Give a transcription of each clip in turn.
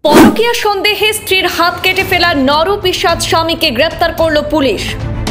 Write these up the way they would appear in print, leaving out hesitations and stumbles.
পরকীয়া সন্দেহে স্ত্রীর হাত কেটে ফেলা নরপিশাচ স্বামীকে গ্রেফতার করল পুলিশ।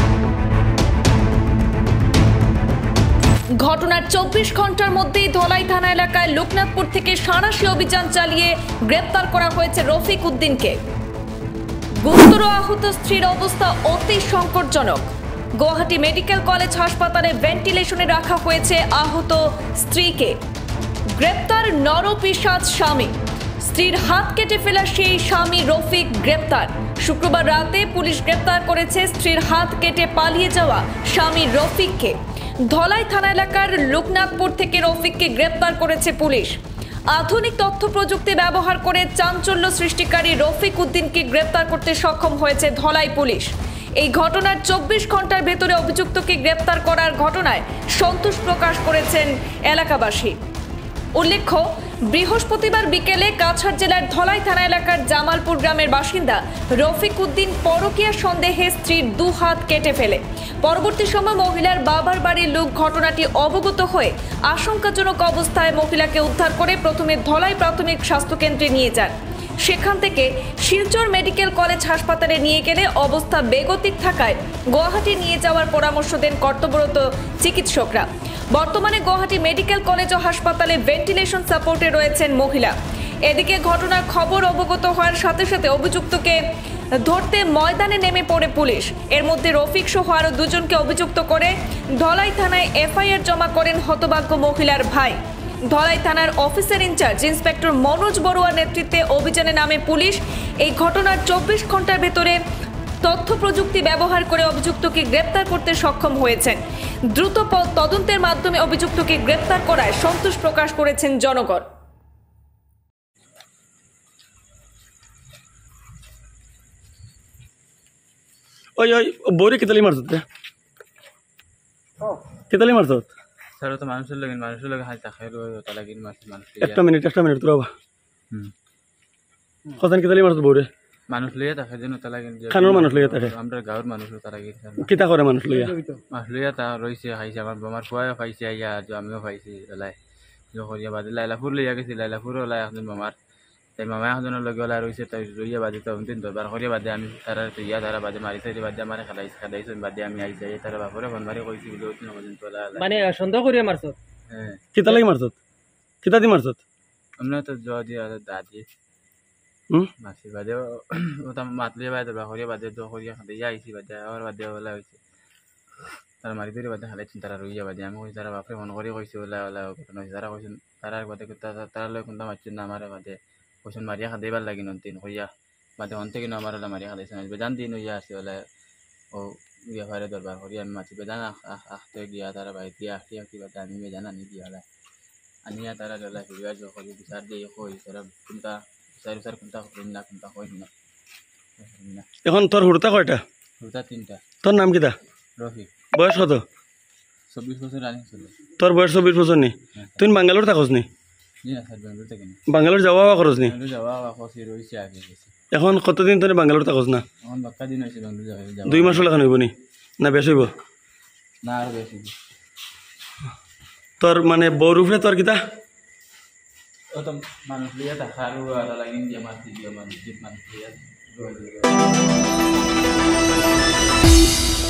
ঘটনার 24 ঘন্টার মধ্যেই ধলাই থানা এলাকায় লোকনাথপুর থেকে সাঁড়াশি অভিযান চালিয়ে গ্রেফতার করা হয়েছে রফিক উদ্দিনকে। গুরুতর আহত স্ত্রীর অবস্থা অতি সংকটজনক। গুয়াহাটি মেডিকেল কলেজ হাসপাতালে ভেন্টিলেশনে রাখা হয়েছে আহত স্ত্রীকে। গ্রেপ্তার নরপিশাচ স্বামী। স্ত্রীর হাত কেটে ফেলা সেই স্বামী রফিক গ্রেপ্তার। শুক্রবার রাতে পুলিশ গ্রেপ্তার করেছে স্ত্রীর হাত কেটে পালিয়ে যাওয়া স্বামী রফিককে। ধলাই থানা এলাকার লোকনাথপুর থেকে রফিককে গ্রেপ্তার করেছে পুলিশ। আধুনিক তথ্য প্রযুক্তি ব্যবহার করে চাঞ্চল্য সৃষ্টিকারী রফিক উদ্দিনকে গ্রেপ্তার করতে সক্ষম হয়েছে ধলাই পুলিশ। এই ঘটনার 24 ঘন্টার ভেতরে অভিযুক্তকে গ্রেপ্তার করার ঘটনায় সন্তোষ প্রকাশ করেছেন এলাকাবাসী। উল্লেখ্য, বৃহস্পতিবার বিকেলে কাছাড় জেলার ধলাই থানা এলাকার জামালপুর গ্রামের বাসিন্দা রফিক উদ্দিন পরকীয়া সন্দেহে স্ত্রীর 2 হাত কেটে ফেলে। পরবর্তী সময় মহিলার বাবার বাড়ির লোক ঘটনাটি অবগত হয়ে আশঙ্কাজনক অবস্থায় মহিলাকে উদ্ধার করে প্রথমে ধলাই প্রাথমিক স্বাস্থ্যকেন্দ্রে নিয়ে যান। সেখান থেকে শিলচর মেডিকেল কলেজ হাসপাতালে নিয়ে গেলে অবস্থা বেগতিক থাকায় গুয়াহাটি নিয়ে যাওয়ার পরামর্শ দেন কর্তব্যরত চিকিৎসকরা। বর্তমানে গুয়াহাটি মেডিকেল কলেজ ও হাসপাতালে ভেন্টিলেশন সাপোর্টে রয়েছেন মহিলা। এদিকে ঘটনার খবর অবগত হওয়ার সাথে সাথে অভিযুক্তকে ধরতে ময়দানে নেমে পড়ে পুলিশ। এর মধ্যে রফিক সহ আরও 2 জনকে অভিযুক্ত করে ধলাই থানায় এফআইআর জমা করেন হতভাগ্য মহিলার ভাই। ধলাই থানার অফিসার ইনচার্জ ইন্সপেক্টর মনোজ বড়ুয়ার নেতৃত্বে অভিযানে নামে পুলিশ। এই ঘটনার 24 ঘন্টার ভেতরে তথ্য প্রযুক্তি ব্যবহার করে অভিযুক্তকে গ্রেপ্তার করতে সক্ষম হয়েছেন। দ্রুত তদন্তের মাধ্যমে অভিযুক্তকে গ্রেপ্তার করায় সন্তোষ প্রকাশ করেছেন জনগণ। ওই বৌরে কেতালি মারছত কেতালি মারছত স্যার তো মানুষের লাগে হাই তাকে ওটা লাগিন মানুষ একটা মিনিট তোর বাবা কতন কেতালি মারছত বৌরে মানুষ লইয়া তাকে যেন ওটা লাগিন খানোর মানুষ লইয়া তাকে আমরা গাঁৱৰ মানুষ তারা গিয়ে কিতা করে মানুষ লইয়া তা রয়েছে খাইছে আমার আমার ফুয়াও খাইছে আইয়া আমিও খাইছি ওলাই জহরিয়া বাদে লাইলাপুর লইয়া গেছি লাইলাপুর ওলাই এখন মামার তাই মামা এখনের লগে ওলাই রয়েছে তাই রইয়া বাদে তো অন্তিম দরবার করিয়া বাদে আমি তারা ইয়া তারা বাদে মারি সাইডে বাদে আমার খেলাইছো বাদে আমি আই যাই তারা বাপরে ফোন মারি কইছি বলে অতি নমদিন তো মানে সন্দেহ করিয়া মারছত। হ্যাঁ কিতা লাগি মারছত কিতা দি মারছত আমরা তো জ দিয়া দাদি মাসি বাদে ওটা মাতলিয়া বাদে দরবার করিয়া বাদে তো করিয়া খাইয়া আইছি বাদে আর বাদে ওলা হইছে তারা মারি ধরে বাদে খালাইছেন তারা রইয়া বাদে আমি কইছি তারা বাপরে ফোন করি কইছি ওলা ঘটনা হয়েছে তারা কইছেন তারা বাদে তারা লয় কোনটা মারছেন না আমার বাদে কইছেন মারিয়া খাইবার লাগি নন্তিন কইয়া বাদে অন্তে কিনা আমার ওলা মারিয়া খাইছেন বেজান দিন হইয়া আছে ওলা ও ইয়া ফারে দরবার করি আমি মাছি বেজান আখতে গিয়া তারা বাই দিয়া আখটিয়া কি বাদে আমি বেজান আনি দিয়া ওলা আনিয়া তারা ওলা ফিরিয়া যো করি বিচার দিয়ে কই তারা কোনটা বিচার কোনটা করি না কোনটা কই না এখন তোর হুড়তা কয়টা? হুড়তা 3টা। তোর নাম কিতা? রফিক। বয়স কত? 24 বছর রানিং চলে। তোর বয়স 24 বছর নি? তুই বাঙ্গালোর থাকস নি? জি না স্যার বেঙ্গলোর থেকে না। বাঙ্গালোর যাওয়া করস নি? বেঙ্গলোর যাওয়া খসি রইছে আগে গেছে। এখন কতদিন তোর বাঙ্গালোর থাকস না? এখন বাক্কা দিন হইছে বেঙ্গলোর যাওয়া। 2 মাস লাগান হইব নি না বেশ হইব? না আর বেশি। তোর মানে বউর উপরে তোর কিতা? ও তো মানুষ লিয়া তা খারু আর লাগিন দিয়ে মারতি দিয়ে মানুষ জিত মানুষ লিয়া